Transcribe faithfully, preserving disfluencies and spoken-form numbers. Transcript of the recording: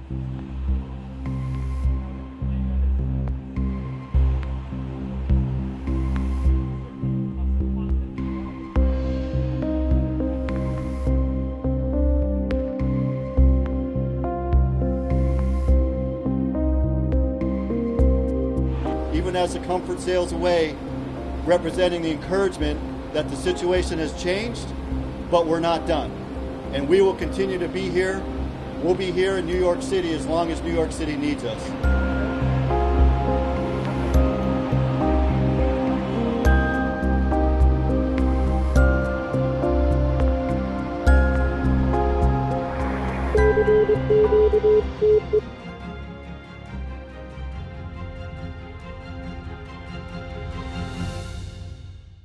Even as the Comfort sails away, representing the encouragement that the situation has changed, but we're not done. And we will continue to be here. We'll be here in New York City as long as New York City needs us. Thank you.